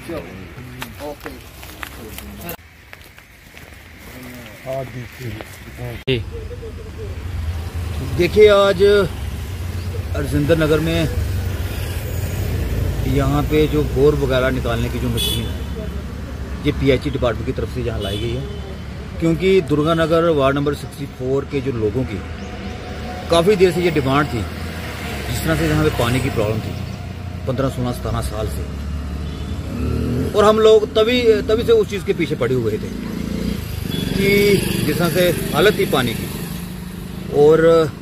देखिए, आज राजेंद्र नगर में यहाँ पे जो बोर वगैरह निकालने की जो मशीन है, ये पीएचई डिपार्टमेंट की तरफ से यहाँ लाई गई है, क्योंकि दुर्गानगर वार्ड नंबर 64 के जो लोगों की काफ़ी देर से ये डिमांड थी। जिस तरह से यहाँ पे पानी की प्रॉब्लम थी 15, 16, 17 साल से, और हम लोग तभी से उस चीज़ के पीछे पड़े हुए थे कि जिस तरह से हालत थी पानी की। और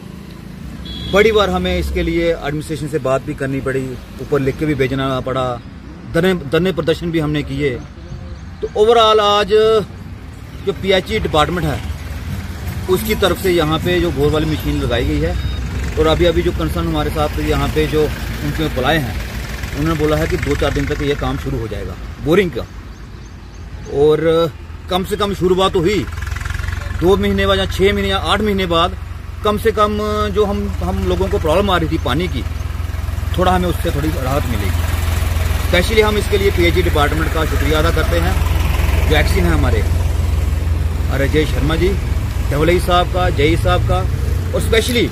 बड़ी बार हमें इसके लिए एडमिनिस्ट्रेशन से बात भी करनी पड़ी, ऊपर लिख के भी भेजना पड़ा, धरने प्रदर्शन भी हमने किए। तो ओवरऑल आज जो पीएचई डिपार्टमेंट है उसकी तरफ से यहाँ पे जो बोर वाली मशीन लगाई गई है, और अभी जो कंसर्न हमारे साथ यहाँ पे जो उनके बुलाए हैं, उन्होंने बोला है कि 2-4 दिन तक ये काम शुरू हो जाएगा बोरिंग का। और कम से कम शुरुआत तो हुई 2 महीने बाद या 6 महीने या 8 महीने बाद, कम से कम जो हम लोगों को प्रॉब्लम आ रही थी पानी की, थोड़ा हमें उससे थोड़ी राहत मिलेगी। स्पेशली हम इसके लिए पीएचई डिपार्टमेंट का शुक्रिया अदा करते हैं। जो एक्सिन है हमारे अजय शर्मा जी, डबलई साहब का, जई साहब का, और स्पेशली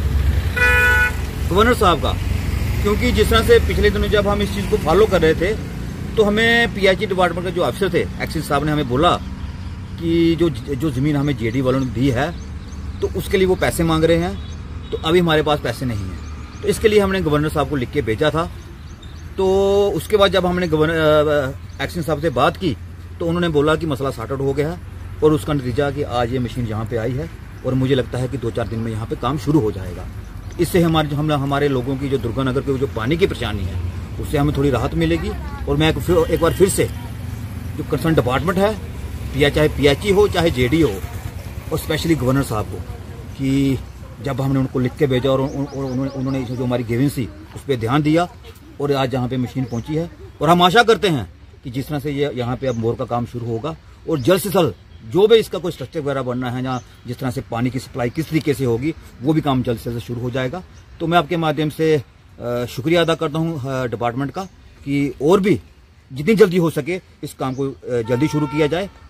गवर्नर साहब का, क्योंकि जिस तरह से पिछले दिनों जब हम इस चीज़ को फॉलो कर रहे थे तो हमें पीएचई डिपार्टमेंट के जो अफसर थे एक्सिन साहब ने हमें बोला कि जो ज़मीन हमें जेडी वालों ने दी है तो उसके लिए वो पैसे मांग रहे हैं, तो अभी हमारे पास पैसे नहीं हैं। तो इसके लिए हमने गवर्नर साहब को लिख के भेजा था। तो उसके बाद जब हमने गवर्नर एक्सिन साहब से बात की तो उन्होंने बोला कि मसला सॉर्ट आउट हो गया है, और उसका नतीजा कि आज ये मशीन यहाँ पे आई है, और मुझे लगता है कि 2-4 दिन में यहाँ पे काम शुरू हो जाएगा। इससे हमारे लोगों की जो दुर्गानगर के जो पानी की परेशानी है उससे हमें थोड़ी राहत मिलेगी। और मैं एक बार फिर से जो कंसर्न डिपार्टमेंट है, चाहे पीएचई हो चाहे जेडी हो, और स्पेशली गवर्नर साहब को, कि जब हमने उनको लिख के भेजा और उन्होंने जो हमारी ग्रीवेंस थी उस पर ध्यान दिया, और आज यहाँ पे मशीन पहुंची है। और हम आशा करते हैं कि जिस तरह से ये यहाँ पे अब बोर का काम शुरू होगा, और जल्द से जल्द जो भी इसका कोई स्ट्रक्चर वगैरह बनना है, या जिस तरह से पानी की सप्लाई किस तरीके से होगी, वो भी काम जल्द से जल्द शुरू हो जाएगा। तो मैं आपके माध्यम से शुक्रिया अदा करता हूँ डिपार्टमेंट का, कि और भी जितनी जल्दी हो सके इस काम को जल्दी शुरू किया जाए।